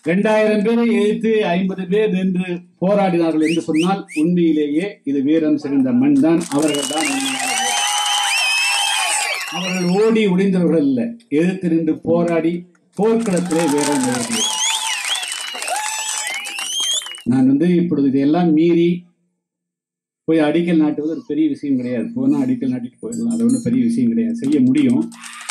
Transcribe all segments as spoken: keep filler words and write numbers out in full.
இரண்டாயிரம் பேரை எதிர்த்து ஐம்பது பேர் நின்று போராடினார்கள் என்று சொன்னால் உண்மையிலேயே இது வீரம் செறிந்த மண் தான். அவர்கள் தான் அவர்கள் ஓடி ஒளிந்தவர்கள் அல்ல, எதிர்த்து நின்று போராடி போர்க்களத்திலே வீரம் நிறுத்தியது. நான் வந்து இப்பொழுது இதையெல்லாம் மீறி போய் அடிக்கல் நாட்டுவது ஒரு பெரிய விஷயம் கிடையாது. போனா அடிக்கல் நாட்டிட்டு போயிடலாம், அது ஒன்றும் பெரிய விஷயம் கிடையாது, செய்ய முடியும்.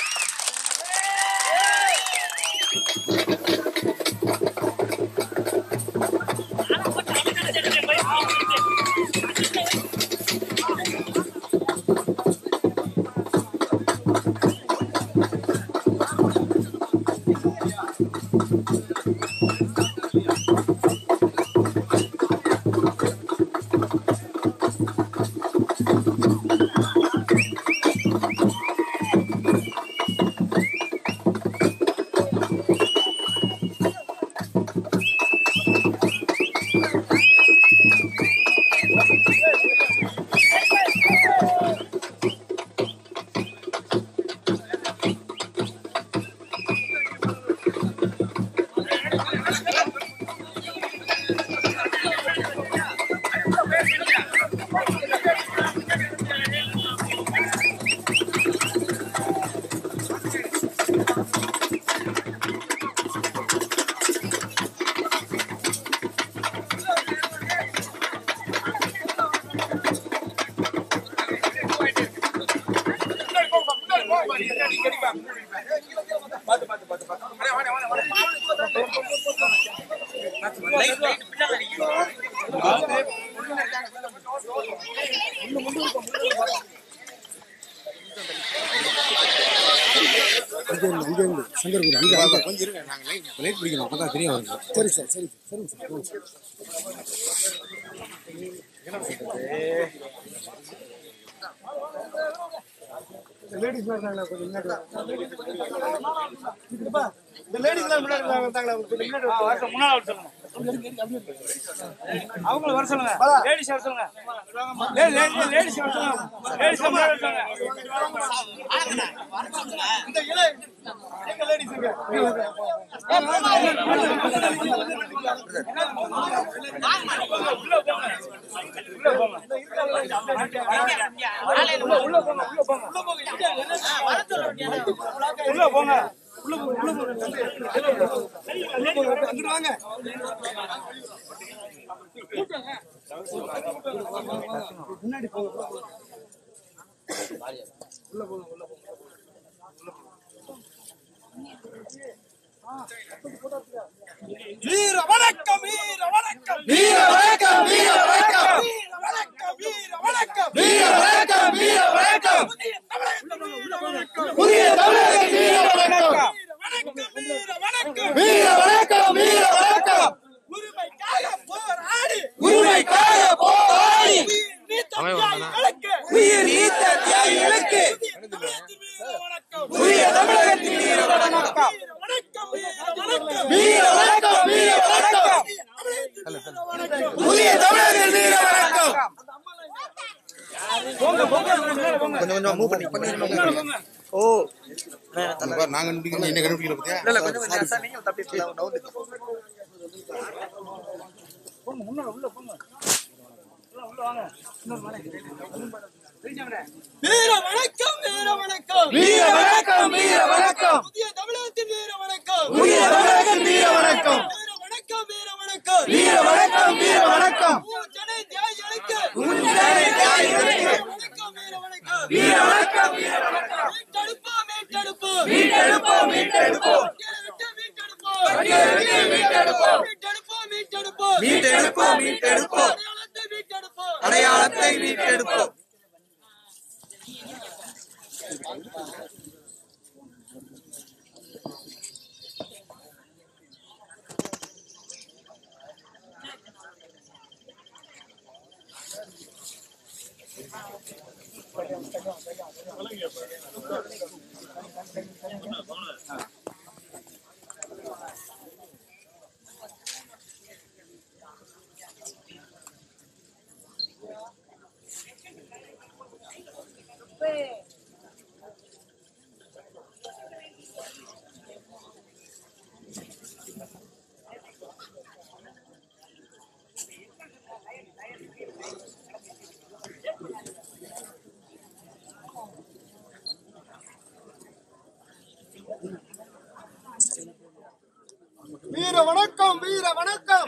சரி சார், சரி சரிங்க சார். லேடிஸ் இருந்தாங்களா கொஞ்சம் முன்னாடி இந்த லேடிஸ் முன்னாடி வந்தாங்களா கொஞ்சம் முன்னாடி முன்னாடி சொல்லுங்க. அவங்கள வர சொல்லுங்க. லேடிஸ் வர சொல்லுங்க. லேடிஸ் வர சொல்லுங்க. லேடிஸ் முன்னாடி வர சொல்லுங்க. இந்த இளை எங்க லேடிஸ் இங்க உள்ள போங்க. உள்ள போங்க. உள்ள போங்க. உள்ள போங்க. உள்ள போங்க. உள்ள போங்க. உள்ள போங்க. அங்க வாங்க. முன்னாடி போங்க. உள்ள போங்க. உள்ள போங்க. வீர வணக்கம், வீர வணக்கம், வீர வணக்கம், வீர வணக்கம், வீர வணக்கம், வீர வணக்கம், வீர வணக்கம், வீர வணக்கம், புதிய தமிழகம் வீர வணக்கம், வீர வணக்கம், வீர வணக்கம், வீர வணக்கம், உரிமைக்காக போராடி, உரிமைக்காக போராடி, உயிர் நீத்த தியாகிகளுக்கு புதிய தமிழகத்தின் வீர வணக்கம், வீர வணக்கம், வீர வணக்கம், புதிய தமிழகத்தின் வீர வணக்கம். கொஞ்சம் கொஞ்சம் மூவ் பண்ணி பண்ணுங்க. ஓ நாங்க கண்டுபிடிக்கல, என்ன கண்டுபிடிக்கல பத்தியா? இல்ல இல்ல கொஞ்சம் கொஞ்சம் சார் நீங்க தப்பிச்சு நவுந்து போங்க. முன்னால உள்ள போங்க. உள்ள உள்ள வாங்க. இன்னொரு மாலை வீர வணக்கம், வீர வணக்கம், வீர வணக்கம், வீர வணக்கம், புதிய தமிழகத்தின் வீர வணக்கம், புதிய தமிழகத்தின் வீர வணக்கம், வீர வணக்கம், வீர வணக்கம், வீர வணக்கம், வீர வணக்கம், உஞ்சனை தியாகிகளுக்கு, உஞ்சனை தியாகிகளுக்கு வணக்கம், வீர வணக்கம், வீர வணக்கம், வீர வணக்கம், மீட்டெடுப்போம், மீட்டெடுப்போம், மீட்டெடுப்போம், மீட்டெடுப்போம், மீட்டெடுப்போம், மீட்டெடுப்போம், மீட்டெடுப்போம், மீட்டெடுப்போம், மீட்டெடுப்போம், அடையாளத்தை மீட்டெடுப்போம், அடையாளத்தை மீட்டெடுப்போம்.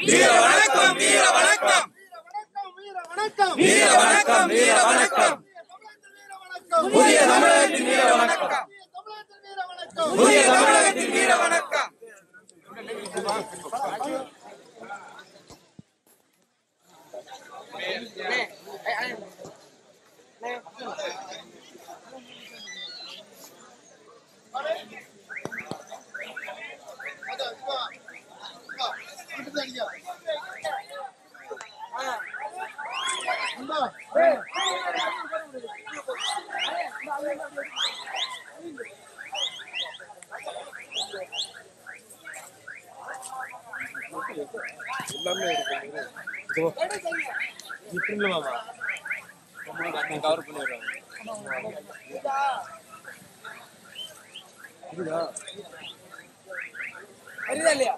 வீர வணக்கம் வீர வணக்கம் வீர வணக்கம் வீர வணக்கம் வீர வணக்கம் புதிய தமிழகத்தின் வீர வணக்கம் புதிய தமிழகத்தின் வீர வணக்கம். எல்லாமே இருக்கு மாமா கவர் பண்ணிடுறாங்க. இல்லையா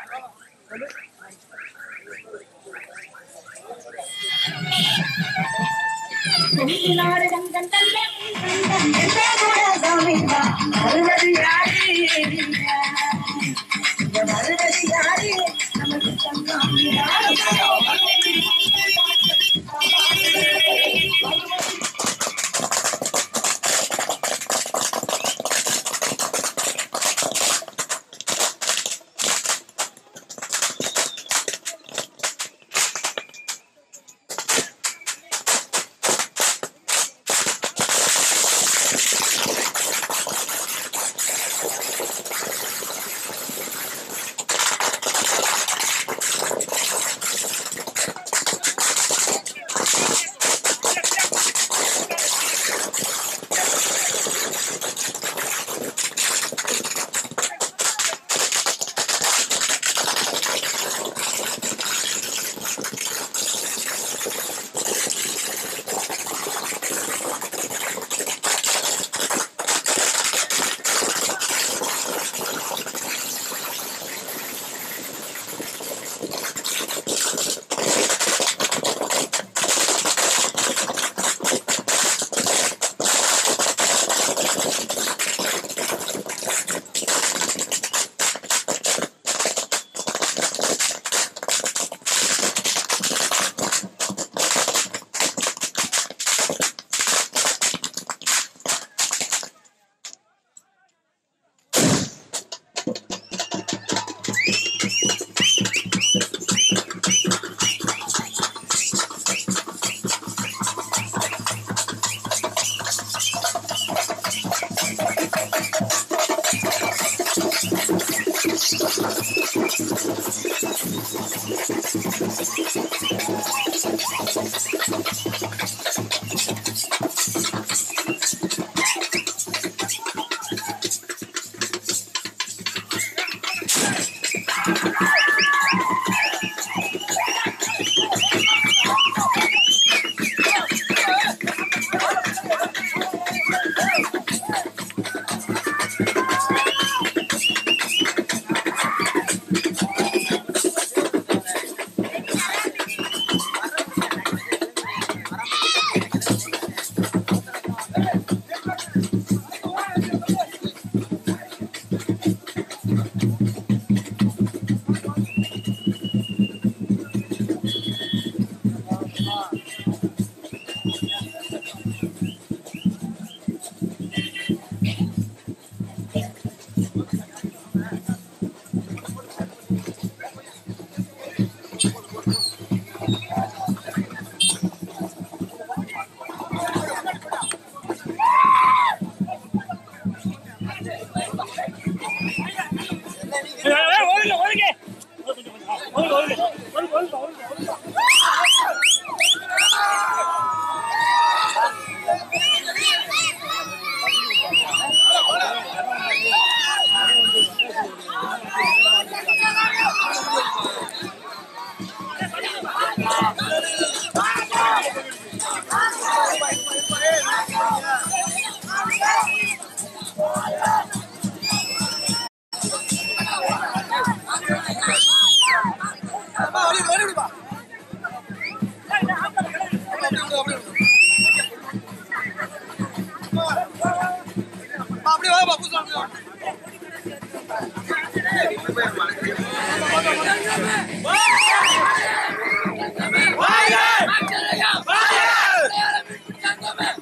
அப்படியே வா பாபு சாமி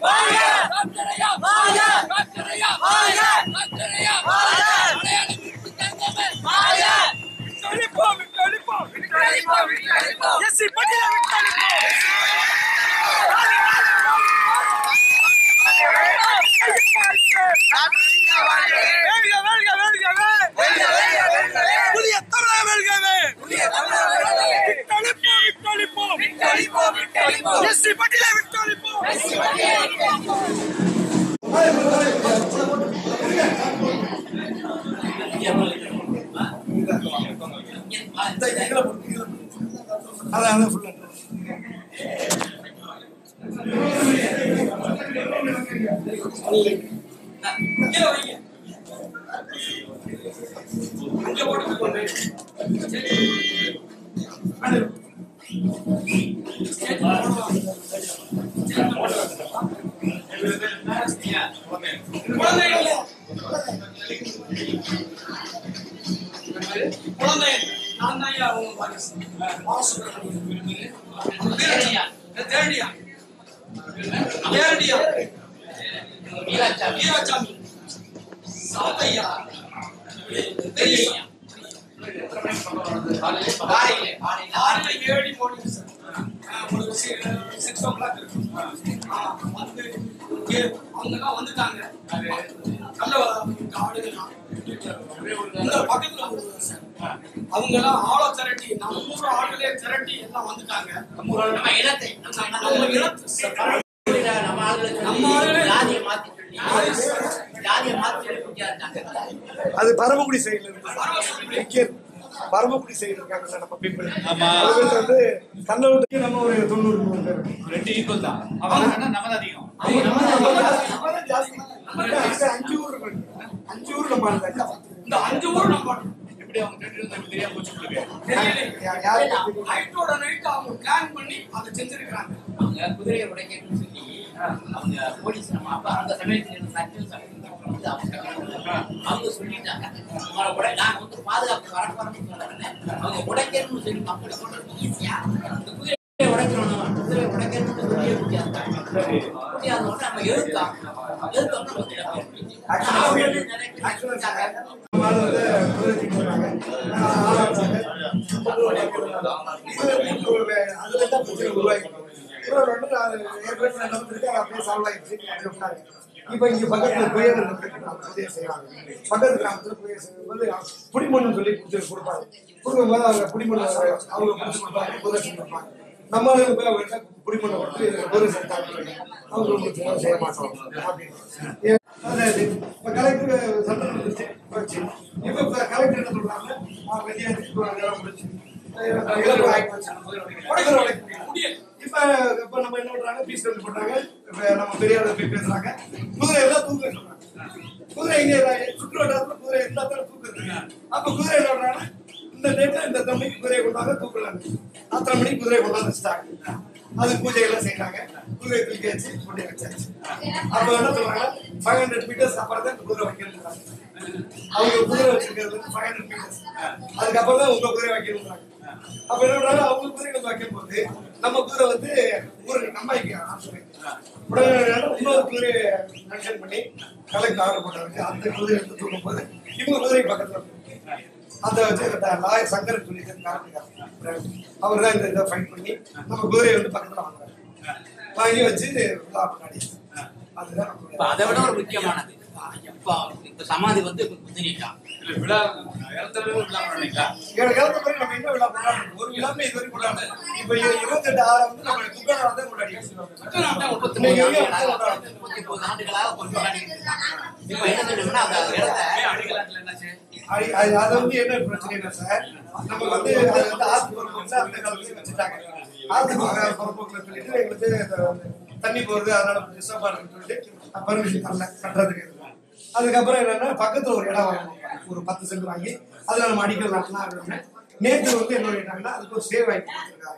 அவங்கெல்லாம் ஆள திரட்டி நம்ம ஊர் ஆளுகளே திரட்டி எல்லாம் வந்துட்டாங்க. நம்ம இடத்தை நம்ம இடத்தை நம்ம ஆளுகளுக்கு நம்ம ஆளுகளே ஜாதியை மாத்தி ஜாதியை மாத்தி அது பரமக்குடி சைடுல இருக்கு. பரமக்குடி சைடு இருக்காங்க நம்ம பீப்புள். அவங்க வந்து கண்ணவுட்டுக்கு நம்ம ஒரு தொண்ணூறு நூறு பேர் ரெண்டு ஈக்குவல் தான். அவங்க நம்ம தான் அதிகம். நம்ம தான் ஜாஸ்தி. அஞ்சு ஊர் இருக்கு. அஞ்சு ஊர் நம்ம இந்த அஞ்சு ஊர் நம்ம எப்படி அவங்க தெரியாம தெரியாம போச்சு உங்களுக்கு. நைட்டோட நைட் அவங்க பிளான் பண்ணி அதை செஞ்சிருக்காங்க. அவங்க குதிரையை உடைக்கணும்னு சொல்லி அவங்க போலீஸ் நம்ம அப்ப அந்த சமயத்தில் சட்டம் அவங்க சொல்லிட்டாங்க. நாங்க வந்து பாதுகாப்பு வரப்போறோம்னு சொல்றாங்க. அவங்க உடைக்கணும்னு சொல்லி மக்களை சொல்றது ஈஸியா இந்த குதிரையை உடைக்கணும் குதிரையை உடைக்கணும்னு சொல்லி முடியாதோட நம்ம எழுத்தோம் எழுத்தோம்னா இப்ப இங்க பக்கத்துல புயல் பக்கத்து கிராமத்துல புயல் செய்யும்போது புடிமண்ணு சொல்லி கொடுப்பாங்க. கொடுக்கும்போது அவங்க புடிமண்ணு அவங்க பிடிச்சு கொடுப்பாங்க, புதை கொடுப்பாங்க. நம்ம போய் அவங்க புடிமண்ணை கொடுத்து புதை செஞ்சாங்க. அவங்க செய்ய மாட்டோம் அப்படின்னு. அதாவது இப்ப கலெக்டர் சட்டம் இருந்துச்சு. இப்ப கலெக்டர் என்ன சொல்றாங்க, வெளியே முடிச்சு இப்ப இப்ப நம்ம என்ன பண்றாங்க, பீஸ் கட்டு பண்றாங்க. இப்ப நம்ம பெரியார போய் பேசுறாங்க, குதிரை எல்லாம் தூக்க சொல்றாங்க. குதிரை இங்க சுற்று வட்டாரத்துல குதிரை எல்லாத்தையும் தூக்குறாங்க. அப்ப குதிரை என்ன பண்றாங்க, இந்த டேட்ல இந்த தம்பிக்கு குதிரையை கொண்டாங்க தூக்குறாங்க. அத்தனை மணிக்கு குதிரையை கொண்டாந்து வச்சுட்டாங்க. அது பூஜை எல்லாம் செய்யறாங்க. குதிரை தூக்கி வச்சு கொண்டு வச்சாச்சு. அப்ப என்ன சொல்றாங்க, ஃபைவ் ஹண்ட்ரட் மீட்டர்ஸ் அப்புறம் தான் குதிரை வைக்கணும். அவங்க குதிரை வச்சிருக்கிறது ஃபைவ் ஹண்ட்ரட் மீட்டர்ஸ். அதுக்கப்புறம் தான் உங்க குதிரை வைக்கணும். அப்ப என்ன பண்றாங்க, அவங்க குதிரை நம்ம வைக்கும் போது நம்ம குதிரை வந்து ஊருக்கு நம்ம உடனே இன்னொரு குதிரையை மென்ஷன் பண்ணி கலெக்டர் ஆர்டர் போட்டாங்க. அந்த குதிரை எடுத்து தூக்கும் போது இவங்க குதிரை பக்கத்துல அந்த வச்சு லாயர் சங்கர் சொல்லி அவர் தான் இந்த இதை ஃபைட் பண்ணி நம்ம குதிரையை வந்து பக்கத்துல வாங்குறாங்க. வாங்கி வச்சு முன்னாடி அதுதான். அதை விட ஒரு முக்கியமானது இப்ப சமாதி வந்து குதிரைக்கா விழா நம்ம என்ன விழா கொண்டாடுறோம், ஒரு விழாமே இது வரைக்கும் கொண்டாடுறோம். இப்ப இருபத்தி எட்டு ஆறு வந்து நம்ம துக்கான வந்து கொண்டாடி முப்பத்தி மூணு முப்பத்தி ஒன்பது ஆண்டுகளாக கொண்டாடி இப்ப என்ன சொன்னோம்னா அந்த இடத்த அடிக்கலாத்துல என்னாச்சு அதை வந்து என்ன பிரச்சனை சார், நம்ம வந்து அதை வந்து ஆத்து பொறுப்பு அந்த காலத்துல வச்சுட்டாங்க. ஆத்து பொறுப்புகளை சொல்லிட்டு எங்களுக்கு தண்ணி போறது அதனால டிஸ்டர்பா இருக்குன்னு சொல்லிட்டு பர்மிஷன் தரல கட்டுறதுக்கு. அதுக்கப்புறம் என்னன்னா பக்கத்துல ஒரு இடம் வாங்கணும், ஒரு பத்து சென்ட் வாங்கி அதுல நம்ம அடிக்கல் நாட்டலாம். நேற்று வந்து என்ன பண்ணிட்டாங்கன்னா அதுக்கு ஒரு சேவ் வாங்கி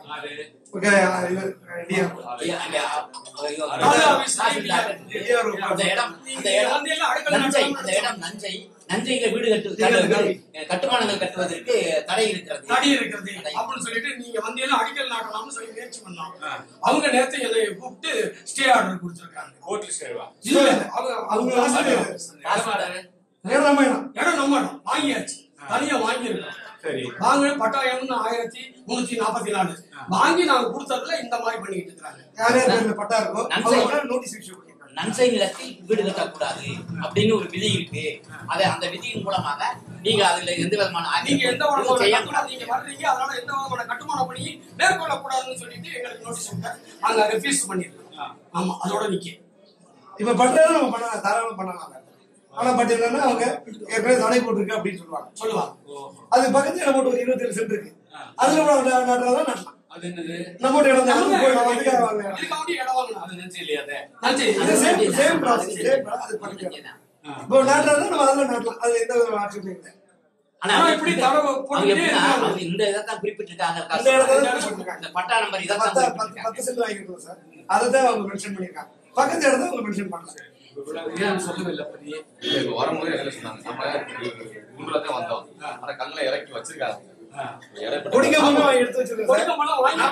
நஞ்சையில வீடு கட்டு கட்டுமானங்கள் கட்டுவதற்கு தடை இருக்கிறது தடை இருக்கிறது அப்படின்னு சொல்லிட்டு நீங்க வந்து எல்லாம் அடிக்கல் நாட்டலாம்னு சொல்லி முயற்சி பண்ணோம். அவங்க நேரத்தை என்னை கூப்பிட்டு ஸ்டே ஆர்டர் கொடுத்துருக்காங்க. கோர்ட் லிஸ்ட் எழுவா இல்ல அவங்க அவங்க ஆசிரியர் இடம் நம்ம இடம் இடம் நம்ம இடம் வாங்கியாச்சு, தனியா வாங்கியிருக்கோம். சரி, வாங்கின பட்டாயம்னு ஆயிரத்தி முன்னூத்தி நாற்பத்தி நாலு வாங்கி நாங்க கொடுத்ததுல இந்த மாதிரி பண்ணிட்டு இருக்காங்க. யார் யார் பட்டா இருக்கோ நோட்டீஸ் இஷ்யூ பண்ணிருக்காங்க. நன்சை நிலத்தில் வீடு கட்டக்கூடாது அப்படின்னு ஒரு விதி இருக்கு. அதை அந்த விதியின் மூலமாக நீங்க அதுல எந்த விதமான நீங்க எந்த விதமான செய்யக்கூடாது, நீங்க வர்றீங்க, அதனால எந்த விதமான கட்டுமான பணி மேற்கொள்ளக்கூடாதுன்னு சொல்லிட்டு எங்களுக்கு நோட்டீஸ் கொடுத்தா நாங்க ரெஃப்யூஸ் பண்ணிருக்கோம். ஆமா, அதோட நிக்க இப்ப பண்றதை நம்ம பண்ணலாம், தாராளம் பண்ணலாம். ஆனா பட் என்னன்னா அவங்க ஏற்கனவே தடை போட்டிருக்கு அப்படின்னு சொல்லுவாங்க சொல்லுவாங்க அது பக்கத்துல நம்ம ஒரு இருபத்தி ஏழு சென்ட் இருக்கு, அதுல நடுறதா நடலாம். அது என்னது நம்ம இடம் இடம் வாங்கலாம். அது நினைச்சு இல்லையா? சேம் ப்ராசஸ், சேம் ப்ராசஸ் பண்ணிக்கலாம். இப்போ நடுறதா நம்ம அதுல நடலாம், அது எந்த ஒரு ஆட்சியும் இல்லை. ஆனா இப்படி தடை போட்டு இந்த இதான் குறிப்பிட்டிருக்காங்க. அந்த இடத்துல இந்த பட்டா நம்பர் இதான் பத்து சென்ட் வாங்கிருக்கோம் சார், அதை தான் அவங்க மென்ஷன் பண்ணிருக்காங்க. பக்கத்து இடத்த அவங்க மென்ஷன் பண்ணலாம். சொல்லவில்லை வரும்போது என்ன சொன்னாங்க, நம்ம குண்டுல தான் வந்தோம், ஆனா கல்ல இறக்கி வச்சிருக்காங்க. கொடிக்கம்பம் எடுத்து வச்சிருக்காங்க,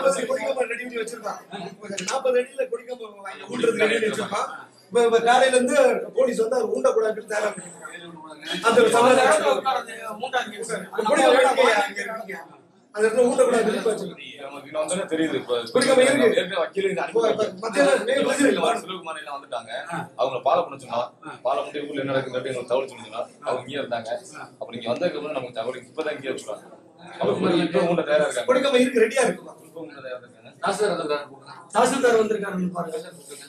நாற்பது அடியில கொடிக்கம்பம் ஊன்றதுக்கு ரெடி வச்சிருக்கான். இப்ப காலையில இருந்து போலீஸ் வந்து அவர் ஊண்டக்கூடாதுன்னு தயாரா பண்ணிருக்காங்க. அந்த அந்த இடத்துல ஊண்டக்கூடாது தெரியுது. வந்துட்டாங்க, அவங்க பாலை பண்ண சொன்னா பாலை மட்டும் ஊர்ல என்ன நடக்குது தகவல் சொன்னா அவங்க இங்கே இருந்தாங்க. அப்ப நீங்க வந்ததுக்கு அப்புறம் நமக்கு தகவல் இப்பதான் இங்கே வச்சுருவாங்க. அவங்க தயாரா இருக்காங்க, கொடிக்கம்பம் இருக்கு, ரெடியா இருக்கு. தாசில்தார் வந்திருக்காரு பாருங்க.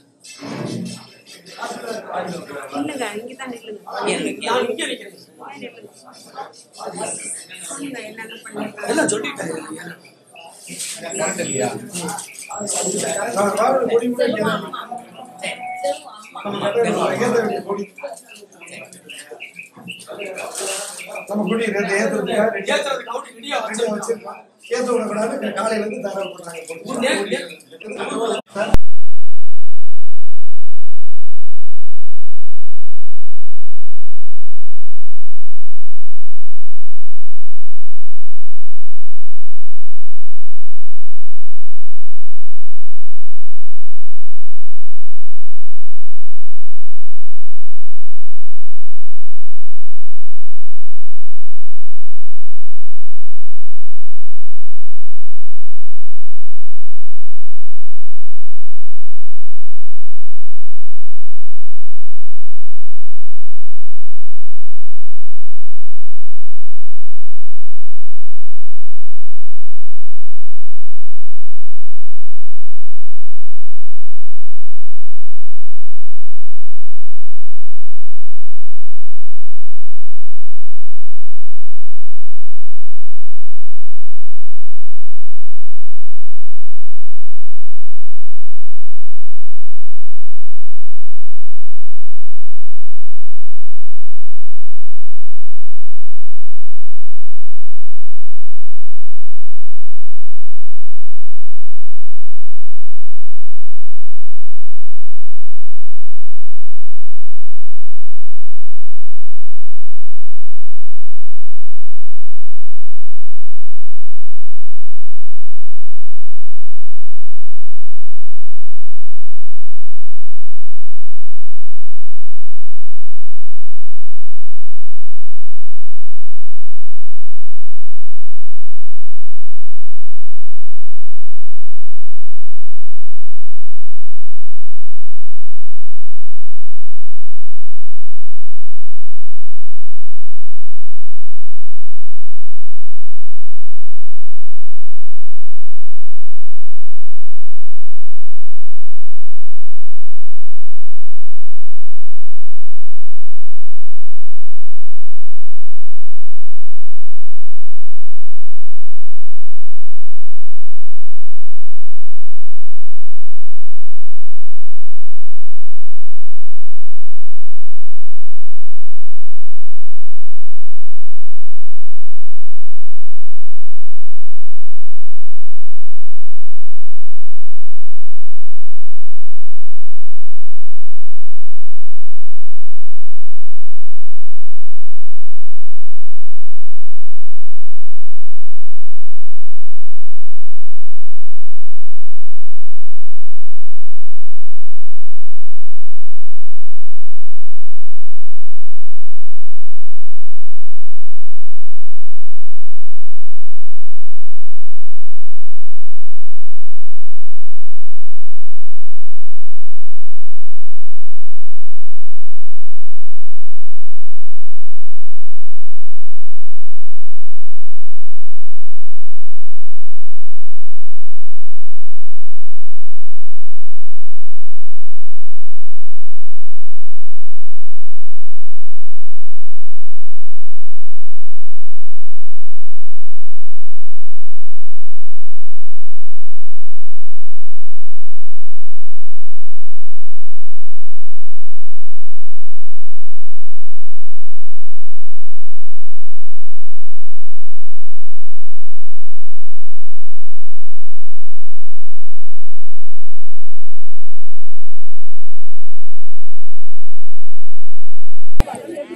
எல்லாம் சொல்லிட்டாங்க. நம்ம குடி ஏற்ற விடக்கூடாது. காலையில இருந்து தகவல் போட்டாங்க.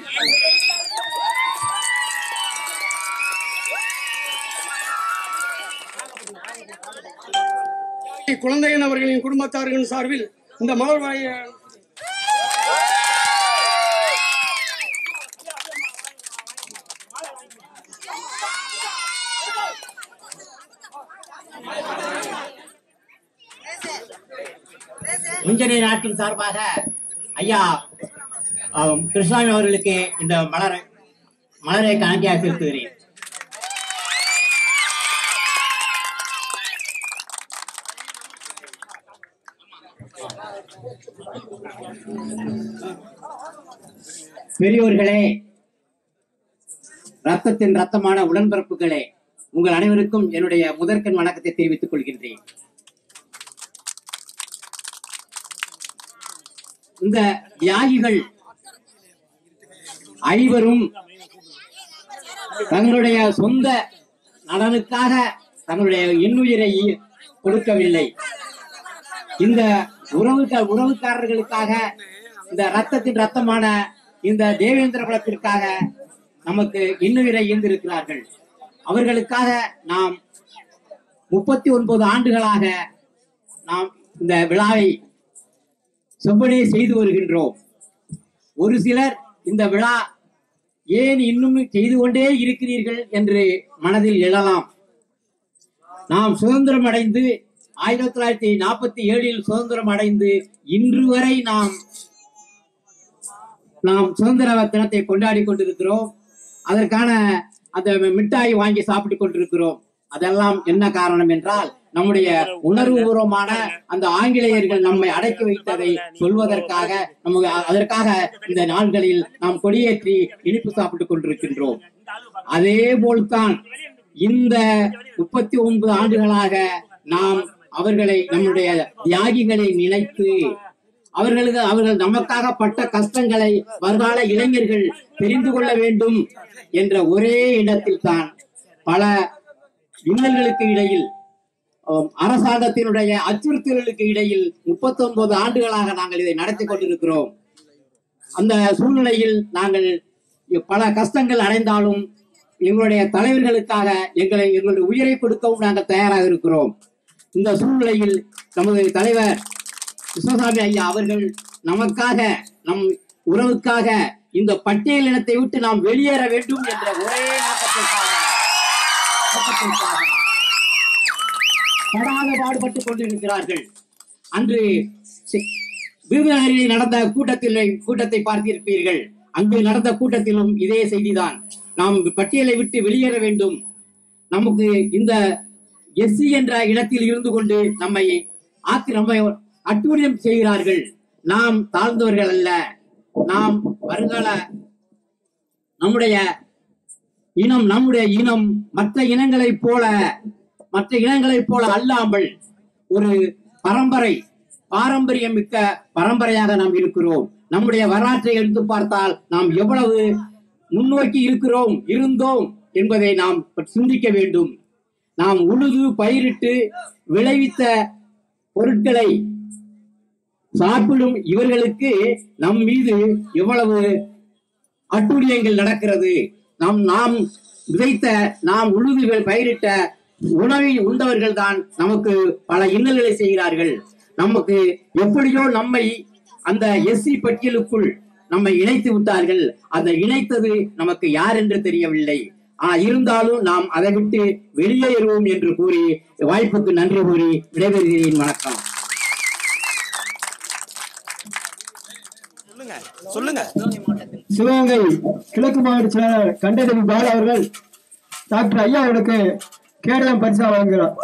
குழந்தையன் அவர்களின் குடும்பத்தார்களின் சார்பில் இந்த மலர் வாய முஞ்சனை நாட்டின் சார்பாக ஐயா கிருஷ்ணாமி அவர்களுக்கு இந்த மலரை மலரை காணிக்கையாக செலுத்துகிறேன். பெரியோர்களே, ரத்தத்தின் ரத்தமான உடன்பிறப்புகளே, உங்கள் அனைவருக்கும் என்னுடைய முதற்கண் வணக்கத்தை தெரிவித்துக் கொள்கின்றேன். இந்த தியாகிகள் ஐவரும் தங்களுடைய சொந்த நலனுக்காக தங்களுடைய இன்னுயிரை கொடுக்கவில்லை. இந்த உறவு உறவுக்காரர்களுக்காக, இந்த ரத்தத்தின் ரத்தமான இந்த தேவேந்திர குலத்திற்காக நமக்கு இன்னுயிரை ஈந்திருக்கிறார்கள். அவர்களுக்காக நாம் முப்பத்தி ஒன்பது ஆண்டுகளாக நாம் இந்த விழாவை செவ்வனே செய்து வருகின்றோம். ஒரு சிலர் இந்த விழா ஏன் இன்னும் செய்து கொண்டே இருக்கிறீர்கள் என்று மனதில் எழலாம். நாம் சுதந்திரம் அடைந்து ஆயிரத்தி தொள்ளாயிரத்தி நாற்பத்தி ஏழில் சுதந்திரம் அடைந்து இன்று வரை நாம் நாம் சுதந்திர தினத்தை கொண்டாடி கொண்டிருக்கிறோம். அதற்கான அந்த மிட்டாய் வாங்கி சாப்பிட்டுக் கொண்டிருக்கிறோம். அதெல்லாம் என்ன காரணம் என்றால், நம்முடைய உணர்வுபூர்வமான அந்த ஆங்கிலேயர்கள் நம்மை அடக்கி வைத்ததை சொல்வதற்காக, நமக்கு அதற்காக இந்த நாள்களில் நாம் கொடியேற்றி இனிப்பு சாப்பிட்டுக் கொண்டிருக்கின்றோம். அதே போல்தான் இந்த முப்பத்தி ஒன்பது ஆண்டுகளாக நாம் அவர்களை, நம்முடைய தியாகிகளை நினைத்து அவர்களுக்கு அவர்கள் நமக்காக பட்ட கஷ்டங்களை வருங்கால இளைஞர்கள் தெரிந்து கொள்ள வேண்டும் என்ற ஒரே இடத்தில் தான் பல இன்னல்களுக்கு இடையில், அரசாங்கத்தினுடைய அச்சுறுத்தல்களுக்கு இடையில் முப்பத்தி ஒன்பது ஆண்டுகளாக நாங்கள் இதை நடத்தி கொண்டிருக்கிறோம். அந்த சூழ்நிலையில் நாங்கள் பல கஷ்டங்கள் அடைந்தாலும் எங்களுடைய தலைவர்களுக்காக எங்களை எங்களுடைய உயிரை கொடுக்கவும் நாங்கள் தயாராக இருக்கிறோம். இந்த சூழ்நிலையில் நமது தலைவர் கிருஷ்ணசாமி ஐயா அவர்கள் நமக்காக, நம் உறவுக்காக இந்த பட்டியல் இனத்தை விட்டு நாம் வெளியேற வேண்டும் என்ற ஒரே நோக்கத்திற்காக படாத பாடுபட்டுக் கொண்டிருக்கிறார்கள். அன்று விருதுநகரில் நடந்த கூட்டத்தில் கூட்டத்தை பார்த்திருப்பீர்கள். அங்கு நடந்த கூட்டத்திலும் இதே செய்திதான். நாம் பட்டியலை விட்டு வெளியேற வேண்டும். நமக்கு இந்த எஸ்சி என்ற இடத்தில் இருந்து கொண்டு நம்மை ஆக்கி நம்மை அட்டூழியம் செய்கிறார்கள். நாம் தாழ்ந்தவர்கள் அல்ல. நாம் வருங்கால நம்முடைய இனம் நம்முடைய இனம் மற்ற இனங்களைப் போல மற்ற இனங்களைப் போல அல்லாமல் ஒரு பரம்பரை பாரம்பரியம் மிக்க பரம்பரையாக நாம் இருக்கிறோம். நம்முடைய வரலாற்றை எடுத்து பார்த்தால் நாம் எவ்வளவு முன்னோக்கி இருக்கிறோம் இருந்தோம் என்பதை நாம் சிந்திக்க வேண்டும். நாம் உழுது பயிரிட்டு விளைவித்த பொருட்களை சாப்பிடும் இவர்களுக்கு நம் மீது எவ்வளவு அட்டூழியங்கள் நடக்கிறது. நாம் நாம் விதைத்த நாம் உழுது பயிரிட்ட உணவை உண்டவர்கள் தான் நமக்கு பல இன்னல்களை செய்கிறார்கள். நமக்கு எப்படியோ நம்மை அந்த எஸ்சி பட்டியலுக்குள் நம்மை இணைத்து விட்டார்கள். அந்த இணைத்தது நமக்கு யார் என்று தெரியவில்லை. ஆனா இருந்தாலும் நாம் அதை விட்டு வெளியேறுவோம் என்று கூறி வாய்ப்புக்கு நன்றி கூறி விடைபெறுகிறேன். வணக்கம். சொல்லுங்க. சிவகங்கை கிழக்கு மாவட்ட செயலாளர் கண்டதேவி பாலா அவர்கள் டாக்டர் ஐயா அவர்களுக்கு கேடயம் பரிசா வழங்குகிறார்.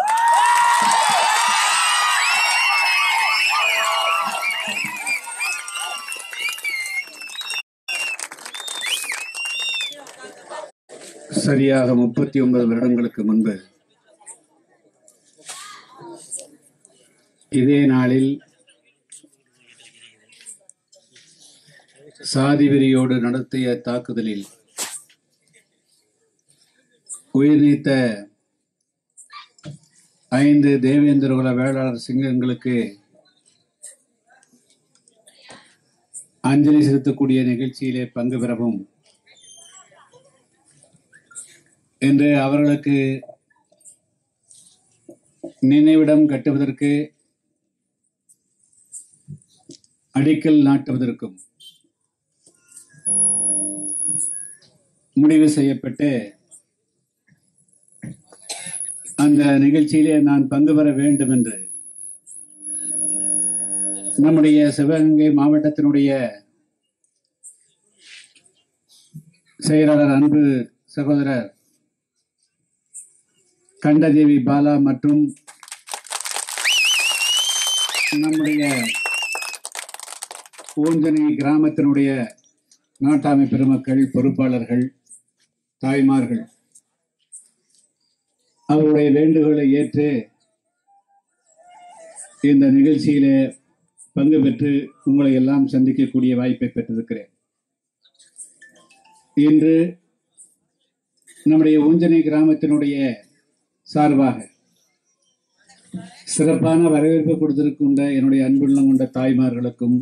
சரியாக முப்பத்தி ஒன்பது வருடங்களுக்கு முன்பு இதே நாளில் சாதி வெறியோடு நடத்திய தாக்குதலில் உயிர் நீத்த ஐந்து தேவேந்திரகுல வேளாளர் சிங்கங்களுக்கு அஞ்சலி செலுத்தக்கூடிய நிகழ்ச்சியிலே பங்கு பெறவும் என்று அவர்களுக்கு நினைவிடம் கட்டுவதற்கு அடிக்கல் நாட்டுவதற்கும் முடிவு செய்யப்பட்டு அந்த நிகழ்ச்சியிலே நான் பங்கு பெற வேண்டும் என்று நம்முடைய சிவகங்கை மாவட்டத்தினுடைய செயலாளர் அன்பு சகோதரர் கண்டதேவி பாலா மற்றும் நம்முடைய ஊஞ்சனை கிராமத்தினுடைய நாட்டாமை பெருமக்கள், பொறுப்பாளர்கள், தாய்மார்கள் அவருடைய வேண்டுகோளை ஏற்று இந்த நிகழ்ச்சியிலே பங்கு பெற்று உங்களை எல்லாம் சந்திக்கக்கூடிய வாய்ப்பை பெற்றிருக்கிறேன். இன்று நம்முடைய ஊஞ்சனை கிராமத்தினுடைய சார்பாக சிறப்பான வரவேற்பு கொடுத்திருக்கின்ற என்னுடைய அன்புள்ளம் கொண்ட தாய்மார்களுக்கும்,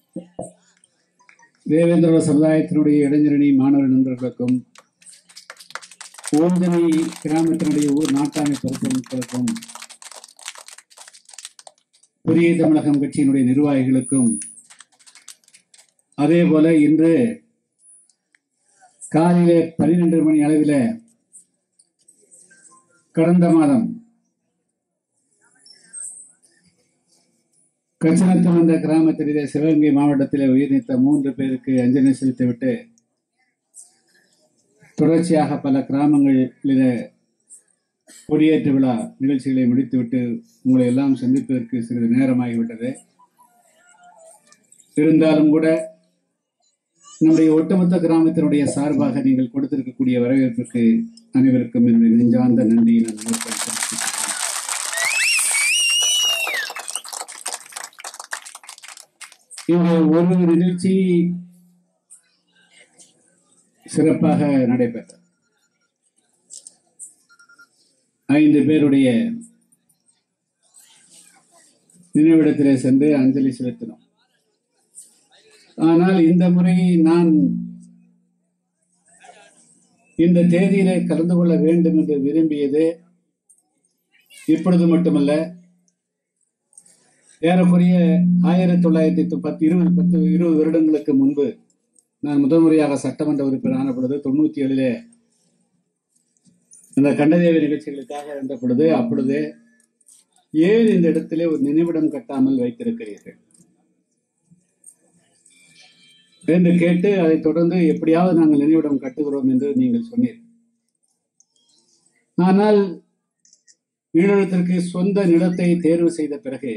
தேவேந்திர சமுதாயத்தினுடைய இளைஞரணி மாணவர் நண்பர்களுக்கும், ஊஞ்சனை கிராமத்தினுடைய ஊர் நாட்டாமை பொறுப்பவர்களுக்கும், புதிய தமிழகம் கட்சியினுடைய நிர்வாகிகளுக்கும், அதே போல இன்று காலையிலே பன்னிரண்டு மணி அளவில் கடந்த மாதம் கச்சனத்தம் என்ற கிராமத்திலே சிவகங்கை மாவட்டத்தில் உயிர் நீத்த மூன்று பேருக்கு அஞ்சலி செலுத்திவிட்டு தொடர்ச்சியாக பல கிராமங்களில் கொடியேற்ற விழா நிகழ்ச்சிகளை முடித்துவிட்டு உங்களை எல்லாம் சந்திப்பதற்கு சிறிது நேரமாகிவிட்டது. இருந்தாலும் கூட நம்முடைய ஒட்டுமொத்த கிராமத்தினுடைய சார்பாக நீங்கள் கொடுத்திருக்கக்கூடிய வரவேற்புக்கு அனைவருக்கும் என்னுடைய நெஞ்சார்ந்த நன்றியை நான் இந்த ஒரு நிகழ்ச்சி சிறப்பாக நடைபெற்றது. ஐந்து பேருடைய நினைவிடத்திலே சென்று அஞ்சலி செலுத்தினோம். ஆனால் இந்த முறை நான் இந்த தேதியிலே கலந்து கொள்ள வேண்டும் என்று விரும்பியது இப்பொழுது மட்டுமல்ல, ஏறக்குறைய ஆயிரத்தி தொள்ளாயிரத்தி பத்து இருபது பத்து இருபது வருடங்களுக்கு முன்பு நான் முதல் முறையாக சட்டமன்ற உறுப்பினர் ஆன பொழுது தொண்ணூத்தி ஏழிலே இந்த கண்டதேவி நிகழ்ச்சிகளுக்காக இருந்த பொழுது அப்பொழுது ஏன் இந்த இடத்திலே ஒரு நினைவிடம் கட்டாமல் வைத்திருக்கிறீர்கள் என்று கேட்டு அதை தொடர்ந்து எப்படியாவது நாங்கள் நினைவிடம் கட்டுகிறோம் என்று நீங்கள் சொன்னீர். ஆனால் ஈழத்திற்கு சொந்த நிலத்தை தேர்வு செய்த பிறகு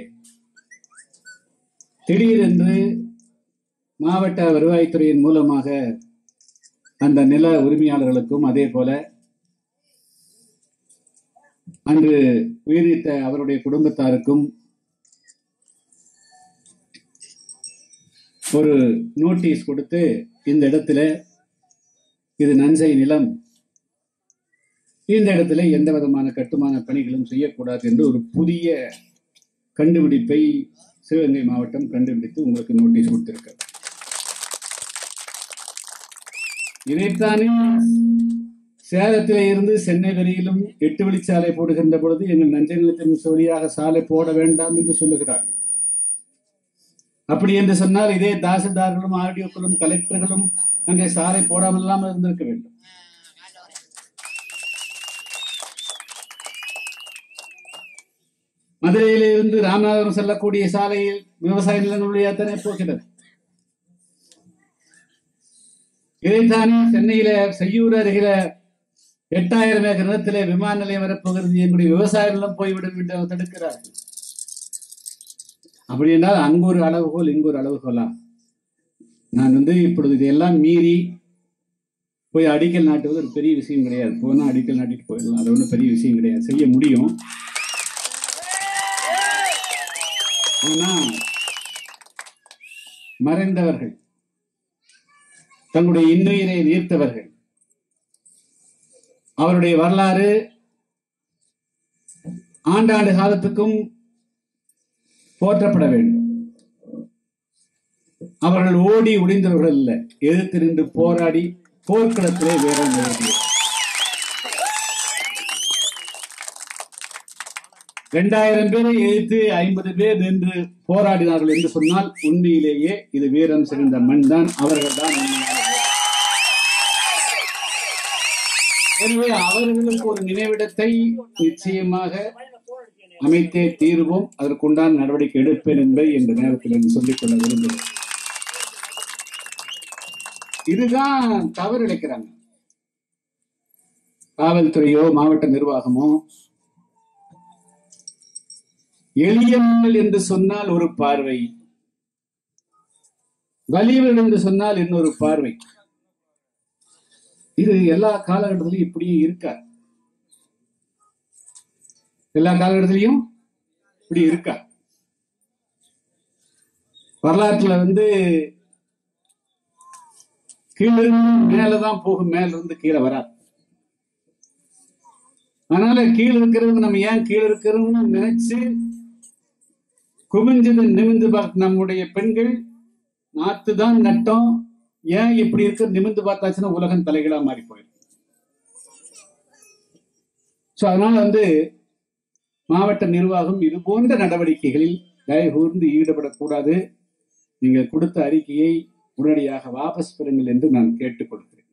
திடீரென்று மாவட்ட வருவாய்த்துறையின் மூலமாக அந்த நில உரிமையாளர்களுக்கும் அதே போல அன்று உயிரிழந்த அவருடைய குடும்பத்தாருக்கும் ஒரு நோட்டீஸ் கொடுத்து இந்த இடத்துல இது நன்சை நிலம், இந்த இடத்துல எந்த விதமான கட்டுமான பணிகளும் செய்யக்கூடாது என்று ஒரு புதிய கண்டுபிடிப்பை சிவகங்கை மாவட்டம் கண்டுபிடித்து உங்களுக்கு நோட்டீஸ் கொடுத்திருக்கிறது. இதைத்தானே சேலத்திலே இருந்து சென்னை வரையிலும் எட்டு வழிச்சாலை போடுகின்ற பொழுது எங்கள் நஞ்சை நிலத்தின் வழியாக சாலை போட வேண்டாம் என்று சொல்லுகிறார்கள். அப்படி என்று சொன்னால் இதே தாசில்தார்களும் ஆர்டிஓக்களும் கலெக்டர்களும் அங்கே சாலை போடாமல் இல்லாமல் இருந்திருக்க வேண்டும். மதுரையில இருந்து ராமநாதபுரம் செல்லக்கூடிய சாலையில் விவசாய நிலங்களுடைய அத்தனை போகிறது. இதைத்தானே சென்னையில செய்யூர் அருகில எட்டாயிரம் ஏக்கர் நிலத்திலே விமான நிலையம் வரப்போகிறது, எங்களுடைய விவசாய நிலம் போய்விடும் என்று தடுக்கிறார்கள். அப்படி என்றால் அங்கு ஒரு அளவுகோல் இங்கு ஒரு அளவுகோலா? நான் வந்து இப்பொழுது இதையெல்லாம் மீறி போய் அடிக்கல் நாட்டுவது ஒரு பெரிய விஷயம் கிடையாது. போனா அடிக்கல் நாட்டிட்டு போயிடலாம், அது ஒன்றும் பெரிய விஷயம் கிடையாது, செய்ய முடியும். ஆனா மறைந்தவர்கள், தங்களுடைய இன்னுயிரை நீர்த்தவர்கள், அவருடைய வரலாறு ஆண்டாண்டு காலத்துக்கும் போற்றப்பட வேண்டும். அவர்கள் ஓடி ஒளிந்தவர்கள் அல்ல, எதிர்த்து நின்று போராடி போர்க்களத்திலே வீரம் எழுதியவர். இரண்டாயிரம் பேரை எதிர்த்து ஐம்பது பேர் நின்று போராடினார்கள் என்று சொன்னால் உண்மையிலேயே இது வீரம் சிறந்த மண் தான், அவர்கள் தான் உண்மையான வீரர். எனவே அவர்களுக்கு ஒரு நினைவிடத்தை நிச்சயமாக அமைத்தே தீர்வோம், அதற்குண்டான நடவடிக்கை எடுப்பேன் என்பதை இந்த நேரத்தில் சொல்லிக் கொள்ள விரும்புகிறேன். இதுதான் தவறு இழைக்கிறாங்க. காவல்துறையோ மாவட்ட நிர்வாகமோ எளியவர்கள் என்று சொன்னால் ஒரு பார்வை, வலியவர்கள் என்று சொன்னால் இன்னொரு பார்வை. இது எல்லா காலகட்டத்திலும் இப்படியே இருக்காது. எல்லா காலகட்டத்திலையும் இப்படி இருக்கா. வரலாற்றுல வந்து கீழிருந்து மேலதான் போகும், மேல இருந்து கீழே வராது. அதனால கீழே இருக்கிறவங்க நம்ம ஏன் கீழே இருக்கிறோம்னு நினைச்சு குமிஞ்சது நிமிந்து பார்த்து நம்முடைய பெண்கள் நாத்துதான் நட்டோம், ஏன் இப்படி இருக்க நிமிந்து பார்த்தாச்சுன்னா உலகம் தலைகளா மாறி போயிடும். சோ அதனால வந்து மாவட்ட நிர்வாகம் இது போன்ற நடவடிக்கைகளில் தயவுகூர்ந்து ஈடுபடக்கூடாது. நீங்கள் கொடுத்த அறிக்கையை உடனடியாக வாபஸ் பெறுங்கள் என்று நான் கேட்டுக் கொள்கிறேன்.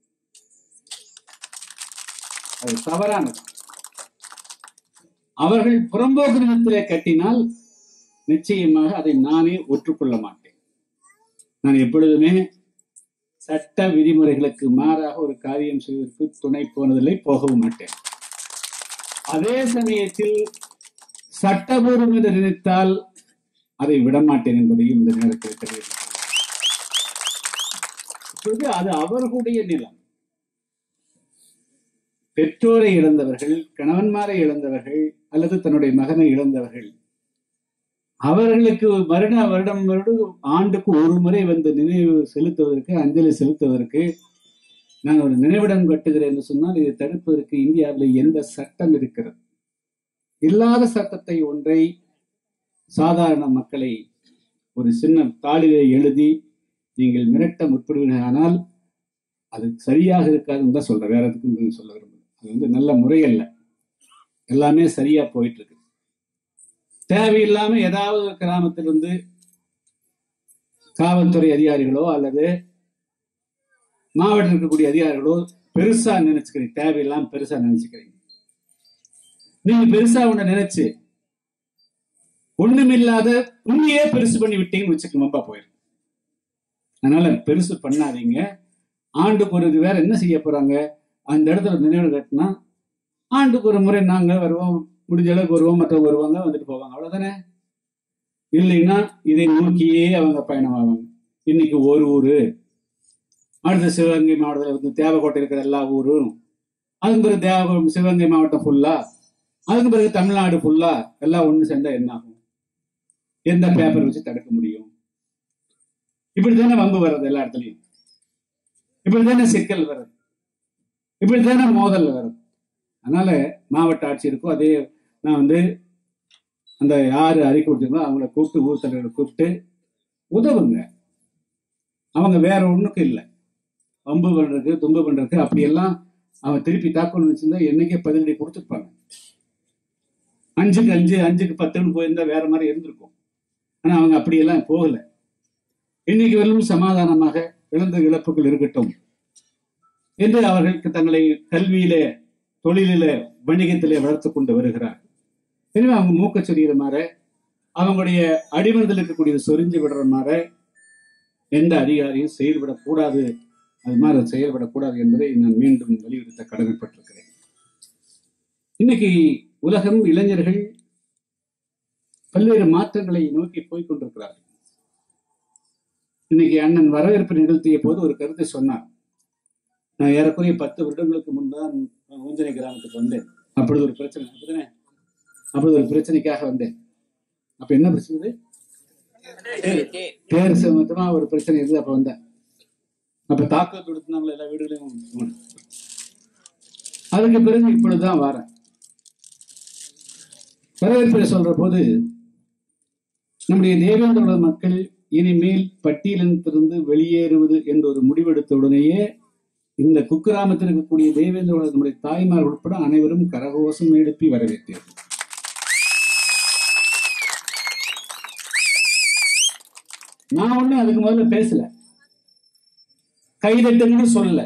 அது தவறானது. அவர்கள் புறம்போக்கு நிலத்திலே கட்டினால் நிச்சயமாக அதை நானே ஒற்றுக்கொள்ள மாட்டேன். நான் எப்பொழுதுமே சட்ட விதிமுறைகளுக்கு மாறாக ஒரு காரியம் செய்வதற்கு துணை போனதில்லை, போகவும் மாட்டேன். அதே சமயத்தில் சட்டபூர்வம் என்று நினைத்தால் அதை விடமாட்டேன் என்பதையும் இந்த நேரத்தில் தெரிவிக்கிறேன். அது அவர்களுடைய நிலம். பெற்றோரை இழந்தவர்கள், கணவன்மாரை இழந்தவர்கள் அல்லது தன்னுடைய மகனை இழந்தவர்கள், அவர்களுக்கு வருட வருடம் வருடம் ஆண்டுக்கு ஒரு முறை வந்து நினைவு செலுத்துவதற்கு, அஞ்சலி செலுத்துவதற்கு நான் ஒரு நினைவிடம் கட்டுகிறேன் என்று சொன்னால் இதை தடுப்பதற்கு இந்தியாவில் எந்த சட்டம் இருக்கிறது? இல்லாத சட்டத்தை ஒன்றை சாதாரண மக்களை ஒரு சின்ன தாளிலே எழுதி நீங்கள் மிரட்ட முற்படுவீர்கள். ஆனால் அது சரியாக இருக்காதுன்னு தான் சொல்றேன், வேற எதுக்கும் சொல்ல விரும்புகிறேன். அது வந்து நல்ல முறை அல்ல. எல்லாமே சரியா போயிட்டு இருக்கு. தேவையில்லாம ஏதாவது கிராமத்திலிருந்து காவல்துறை அதிகாரிகளோ அல்லது மாவட்டத்தில் இருக்கக்கூடிய அதிகாரிகளோ பெருசா நினைச்சுக்கிறீங்க, தேவையில்லாம பெருசா நினைச்சுக்கிறீங்க. நீங்க பெருசா ஒண்ணு நினைச்சு ஒண்ணுமில்லாத உண்மையே பெருசு பண்ணி விட்டீங்கன்னு வச்சுக்க மம்பா போயிடும். அதனால பெருசு பண்ணாதீங்க. ஆண்டுக்கு ஒரு வேற என்ன செய்ய போறாங்க? அந்த இடத்துல நினைவு கட்டினா ஆண்டுக்கு ஒரு முறை நாங்க வருவோம், முடிஞ்ச அளவுக்கு வருவோம், மற்றவங்க வருவாங்க, வந்துட்டு போவாங்க, அவ்வளவுதானே. இல்லைன்னா இதை நோக்கியே அவங்க பயணம் ஆவாங்க. இன்னைக்கு ஒரு ஊரு, அடுத்த சிவகங்கை மாவட்டத்தில் வந்து தேவக்கோட்டை இருக்கிற எல்லா ஊரும், அதுக்கு பிறகு தேவ சிவகங்கை மாவட்டம் ஃபுல்லா, அதுக்கு பிறகு தமிழ்நாடு ஃபுல்லா எல்லாம் ஒண்ணு சேர்ந்தா என்ன ஆகும்? எந்த பேப்பர் வச்சு தடுக்க முடியும்? இப்படித்தானே வம்பு வர்றது, எல்லா இடத்துலையும் இப்படித்தானே சிக்கல் வர்றது, இப்படித்தானே மோதல் வர்றது. அதனால மாவட்ட ஆட்சியருக்கும் அதே நான் வந்து அந்த யாரு அறிக்கை கொடுத்தீங்களோ அவங்கள கூப்பிட்டு, ஊர் தலைவர்களை கூப்பிட்டு உதவுங்க. அவங்க வேற ஒண்ணுக்கும் இல்லை, வம்பு பண்றதுக்கு தும்பு பண்றதுக்கு. அப்படியெல்லாம் அவன் திருப்பி தாக்கணும்னு வச்சிருந்தா என்னைக்கே பதிலடி கொடுத்துருப்பாங்க. அஞ்சுக்கு அஞ்சு அஞ்சுக்கு பத்துன்னு போயிருந்தா வேற மாதிரி இருந்திருக்கும். ஆனா அவங்க அப்படியெல்லாம் போகல. இன்னைக்கு வரலும் சமாதானமாக இழந்த இழப்புகள் இருக்கட்டும் என்று அவர்களுக்கு தங்களை கல்வியிலே, தொழிலிலே, வணிகத்திலே வளர்த்து கொண்டு வருகிறார். எனவே அவங்க மூக்க சொரிகிற மாதிரி, அவங்களுடைய அடிமனதில் இருக்கக்கூடிய சொரிஞ்சு விடுற மாதிரி எந்த அதிகாரியும் செயல்படக்கூடாது. அது மாதிரி செயல்படக்கூடாது என்பதை நான் மீண்டும் வலியுறுத்த கடமைப்பட்டிருக்கிறேன். இன்னைக்கு உலகம், இளைஞர்கள் பல்வேறு மாற்றங்களை நோக்கி போய்கொண்டிருக்கிறார்கள். இன்னைக்கு அண்ணன் வரவேற்பு நிகழ்த்திய போது ஒரு கருத்தை சொன்னார். நான் ஏறக்குறைய பத்து வருடங்களுக்கு முன்தான் ஊஞ்சனை கிராமத்துக்கு வந்தேன். அப்பொழுது ஒரு பிரச்சனை அப்படிதானே, அப்பொழுது ஒரு பிரச்சனைக்காக வந்தேன். அப்ப என்ன பிரச்சனை? தேர் சம்பந்தமா ஒரு பிரச்சனை இருந்து அப்ப வந்தேன். அப்ப தாக்கல் கொடுத்தாங்களா எல்லா வீடுகளையும். அதுக்கு பிறகு இப்பொழுதுதான் வரேன். வரவேற்பை சொல்ற போது நம்முடைய தேவேந்திர மக்கள் இனிமேல் பட்டியலிருந்து வெளியேறுவது என்ற ஒரு முடிவெடுத்த உடனேயே இந்த குக்கிராமத்தில் இருக்கக்கூடிய தேவேந்திர நம்முடைய தாய்மார் உட்பட அனைவரும் கரகோஷம் எழுப்பி வரவேற்றார்கள். நான் ஒண்ணு அதுக்கு முதல்ல பேசல, கைதட்டுன்னு சொல்லல,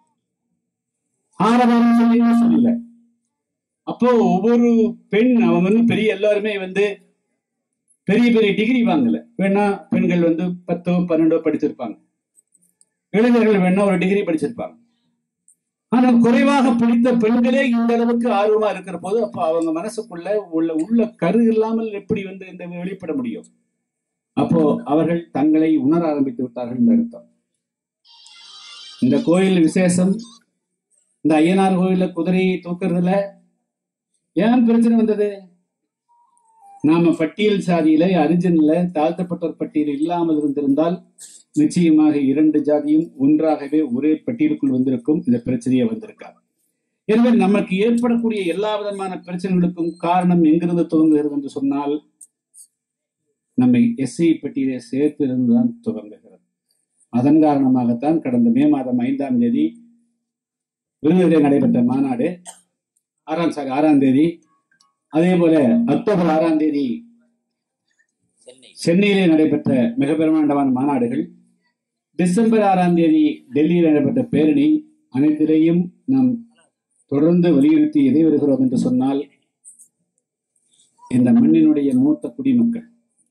ஆரவாரம் சொல்லல. அப்போ ஒவ்வொரு பெண் அவங்க வந்து பெரிய எல்லாருமே வந்து பெரிய பெரிய டிகிரி வாங்கல. வேணா பெண்கள் வந்து பத்தோ பன்னெண்டோ படிச்சிருப்பாங்க, இளைஞர்கள் வேணா ஒரு டிகிரி படிச்சிருப்பாங்க. ஆனால் குறைவாக படித்த பெண்களே இந்த அளவுக்கு ஆர்வமா இருக்கிற போது அப்ப அவங்க மனசுக்குள்ள உள்ள உள்ள கரு இல்லாமல் எப்படி வந்து இந்த வெளிப்பட முடியும்? அப்போ அவர்கள் தங்களை உணர ஆரம்பித்து விட்டார்கள் என்று அர்த்தம். இந்த கோயில் விசேஷம், இந்த ஐயனார் கோயில குதிரையை தூக்குறதுல ஏன் பிரச்சனை வந்தது? நாம பட்டியல் சாதியில அரிஜன்ல தாழ்த்தப்பட்டோர் பட்டியல் இல்லாமல் இருந்திருந்தால் நிச்சயமாக இரண்டு ஜாதியும் ஒன்றாகவே ஒரே பட்டியலுக்குள் வந்திருக்கும். இந்த பிரச்சனையே வந்திருக்காது. எனவே நமக்கு ஏற்படக்கூடிய எல்லா விதமான பிரச்சனைகளுக்கும் காரணம் எங்கிருந்து துவங்குகிறது என்று சொன்னால் நம்மை எஸ்சி பட்டியலை சேர்த்து இருந்துதான் துவங்குகிறது. அதன் காரணமாகத்தான் கடந்த மே மாதம் ஐந்தாம் தேதி விருதுநகரில் நடைபெற்ற மாநாடு, ஆறாம் சாரி ஆறாம் தேதி, அதே போல அக்டோபர் ஆறாம் தேதி சென்னையிலே நடைபெற்ற மிக பிரமாண்டமான மாநாடுகள், டிசம்பர் ஆறாம் தேதி டெல்லியில் நடைபெற்ற பேரணி, அனைத்திலேயும் நாம் தொடர்ந்து வலியுறுத்தி எதை வருகிறோம் என்று சொன்னால் இந்த மண்ணினுடைய மூத்த குடிமக்கள்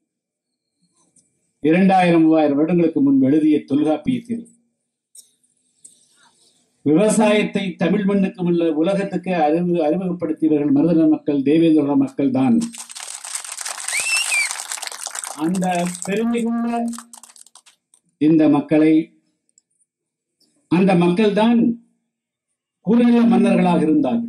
இரண்டாயிரம் மூவாயிரம் வருடங்களுக்கு முன்பு எழுதிய தொல்காப்பியத்தில் விவசாயத்தை தமிழ் மண்ணுக்கு உள்ள உலகத்துக்கு அறிவு அறிமுகப்படுத்தியவர்கள் மருதன மக்கள், தேவேந்திர மக்கள் தான். அந்த பெருமை கொண்ட இந்த மக்களை, அந்த மக்கள் தான் குறுநில மன்னர்களாக இருந்தார்கள்.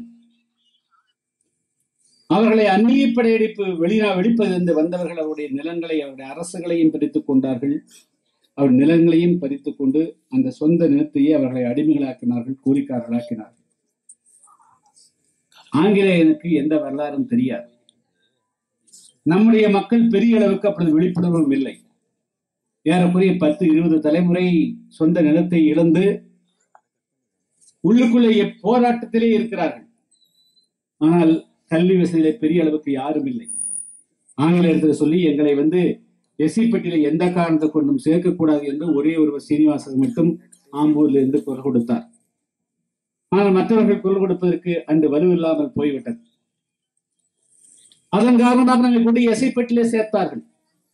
அவர்களை அந்நிய படையெடுப்பு வெளிநா வெளிப்பதிலிருந்து வந்தவர்கள் அவருடைய நிலங்களை, அவருடைய அரசுகளையும் பறித்துக் கொண்டார்கள். அவர் நிலங்களையும் பறித்துக் கொண்டு அந்த சொந்த நிலத்தையே அவர்களை அடிமைகளாக்கினார்கள், கூலிக்காரர்களாக்கினார்கள். ஆங்கிலேயனுக்கு எந்த வரலாறும் தெரியாது. நம்முடைய மக்கள் பெரிய அளவுக்கு அப்பொழுது விழிப்புணர்வும் இல்லை. ஏறக்குறைய பத்து இருபது தலைமுறை சொந்த நிலத்தை இழந்து உள்ளுக்குள்ளே போராட்டத்திலே இருக்கிறார்கள். ஆனால் கல்வி வசதியிலே பெரிய அளவுக்கு யாரும் இல்லை. ஆங்கிலேயத்தில் சொல்லி எங்களை வந்து எஸ்சி பட்டியலை எந்த காரணத்தை கொண்டும் சேர்க்கக்கூடாது என்று ஒரே ஒருவர் சீனிவாசன் மட்டும் ஆம்பூர்ல இருந்து குரல் கொடுத்தார். ஆனால் மற்றவர்கள் குரல் கொடுப்பதற்கு அந்த வலுவில்லாமல் போய்விட்டது. அதன் காரணமாக நம்மை கொண்டு எஸ்சி பட்டியலை சேர்த்தார்கள்.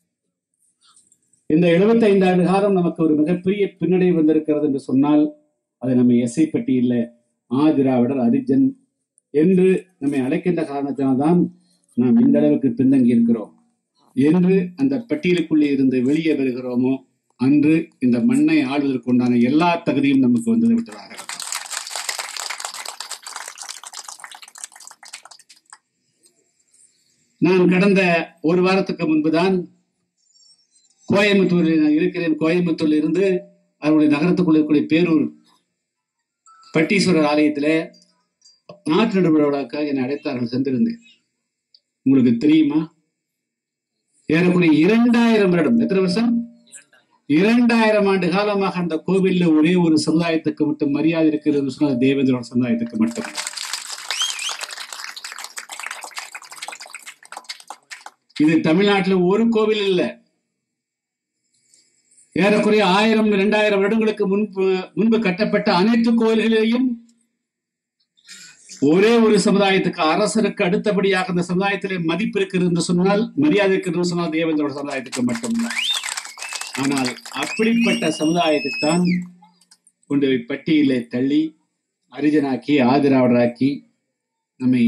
இந்த எழுபத்தி ஐந்து ஆண்டு காலம் நமக்கு ஒரு மிகப்பெரிய பின்னடைவு வந்திருக்கிறது என்று சொன்னால் அது நம்ம எஸ்ஐ பட்டியல ஆதிராவிடர், அரிஜன் என்று நம்மை அழைக்கின்ற காரணத்தினால்தான் நாம் இந்த அளவுக்கு பின்தங்கி இருக்கிறோம். என்று அந்த பட்டியலுக்குள்ளே இருந்து வெளியே வருகிறோமோ அன்று இந்த மண்ணை ஆளுவதற்கு உண்டான எல்லா தகுதியும் நமக்கு வந்து விட்டதாக. நான் கடந்த ஒரு வாரத்துக்கு முன்புதான் கோயம்புத்தூரில் நான் இருக்கிறேன். கோயம்புத்தூர்ல இருந்து அவருடைய நகரத்துக்குள்ள இருக்கக்கூடிய பேரூர் பட்டீஸ்வரர் ஆலயத்துல நாட்டு நடுவிழாவுக்காக என்னை அழைத்தார்கள். சென்றிருந்தேன். உங்களுக்கு தெரியுமா, ஏறக்குறைய இரண்டாயிரம் வருடம், எத்தனை வருஷம், இரண்டாயிரம் ஆண்டு காலமாக அந்த கோவில்ல ஒரே ஒரு சமுதாயத்துக்கு மட்டும் மரியாதை இருக்கிறது சொன்னால் தேவேந்திர சமுதாயத்துக்கு மட்டும். இது தமிழ்நாட்டில் ஒரு கோவில் இல்ல, ஏறக்குறைய ஆயிரம் இரண்டாயிரம் வருடங்களுக்கு முன்பு முன்பு கட்டப்பட்ட அனைத்து கோயில்களிலேயும் ஒரே ஒரு சமுதாயத்துக்கு, அரசருக்கு அடுத்தபடியாக அந்த சமுதாயத்திலே மதிப்பு இருக்கிறது என்று சொன்னால், மரியாதை இருக்கிறது சொன்னால் தேவேந்திர சமுதாயத்துக்கு மட்டும்தான். ஆனால் அப்படிப்பட்ட சமுதாயத்தைத்தான் கொண்டு பட்டியலை தள்ளி அரிஜனாக்கி ஆதிராவிடராக்கி நம்மை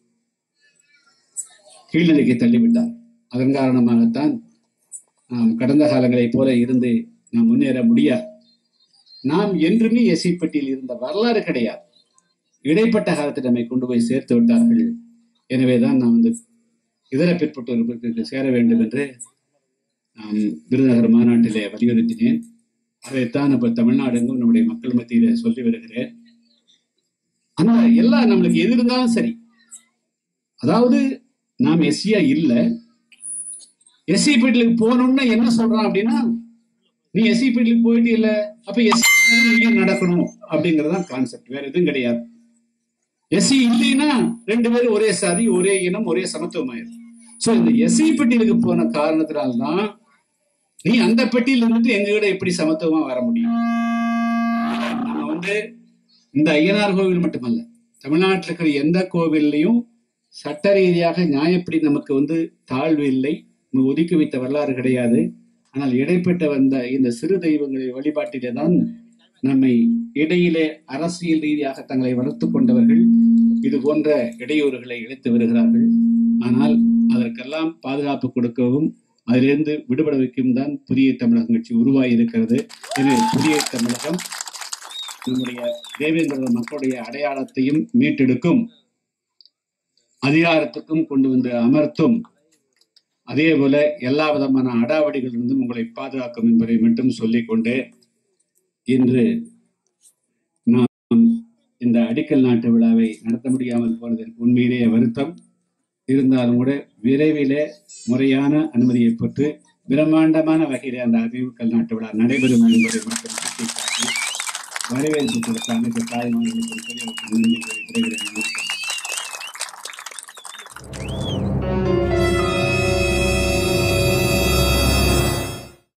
கீழ்நிலைக்கு தள்ளிவிட்டார். அதன் காரணமாகத்தான் நாம் கடந்த காலங்களைப் போல இருந்து நாம் முன்னேற முடியாது. நாம் என்றுமே எஸ்சி பட்டியலில் இருந்த வரலாறு கிடையாது. இடைப்பட்ட காலத்தில் நம்மை கொண்டு போய் சேர்த்து விட்டார்கள். எனவேதான் நான் வந்து இதர பிற்பட்டோருக்கு சேர வேண்டும் என்று நாம் விருதுநகர் மாநாட்டிலே வலியுறுத்தினேன். அதைத்தான் இப்ப தமிழ்நாடு எங்கும் நம்முடைய மக்கள் மத்தியில சொல்லி வருகிறேன். அந்த எல்லாம் நம்மளுக்கு எது இருந்தாலும் சரி, அதாவது நாம் எஸ்சியா இல்ல, எஸ்சி பட்டியலுக்கு போகணும்னா என்ன சொல்றான் அப்படின்னா நீ எஸ்சி பீட்டிலுக்கு போயிட்டு இல்ல, அப்ப எஸ்சி நீங்க நடக்கணும் அப்படிங்கறதான் கான்செப்ட், வேற எதுவும் கிடையாது. எஸ்சி இல்லைன்னா ரெண்டு பேரும் ஒரே சாதி, ஒரே இனம், ஒரே சமத்துவமாயிரும். சோ இந்த எஸ்சி பெட்டியிலுக்கு போன காரணத்தினால்தான் நீ அந்த பெட்டியில இருந்துட்டு எங்க கிட்ட எப்படி சமத்துவமா வர முடியும்? நம்ம வந்து இந்த ஐயனார் கோவில் மட்டுமல்ல, தமிழ்நாட்டில் இருக்கிற எந்த கோவில்லையும் சட்ட ரீதியாக நியாயப்படி நமக்கு வந்து தாழ்வு இல்லை, ஒதுக்கி வைத்த வரலாறு கிடையாது. ஆனால் இடைப்பட்ட வந்த இந்த சிறு தெய்வங்களை வழிபாட்டிலே தான் நம்மை இடையிலே அரசியல் ரீதியாக தங்களை வளர்த்து கொண்டவர்கள் இது போன்ற இடையூறுகளை இழைத்து வருகிறார்கள். ஆனால் அதற்கெல்லாம் பாதுகாப்பு கொடுக்கவும் அதிலிருந்து விடுபட வைக்கும் தான் புதிய தமிழகம் கட்சி உருவாகி இருக்கிறது. இது புதிய தமிழகம் நம்முடைய தேவேந்திர மக்களுடைய அடையாளத்தையும் மீட்டெடுக்கும், அதிகாரத்துக்கும் கொண்டு வந்து அமர்த்தும், அதே போல எல்லா விதமான அடாவடிகளிலிருந்தும் உங்களை பாதுகாக்கும் என்பதை மட்டும் சொல்லிக்கொண்டு இன்று நாம் இந்த அடிக்கல் நாட்டு விழாவை நடத்த முடியாமல் போனதற்கு உண்மையிலேயே வருத்தம். இருந்தாலும் கூட விரைவிலே முறையான அனுமதியை பெற்று பிரம்மாண்டமான வகையிலே அந்த அடிக்கல் நாட்டு விழா நடைபெறும் என்பதை மட்டும் சுட்டிக்காட்டி வரவேற்பு கொடுத்த அனைத்து தாய்மார்களுக்கும் நன்றி கூறி விரைவில்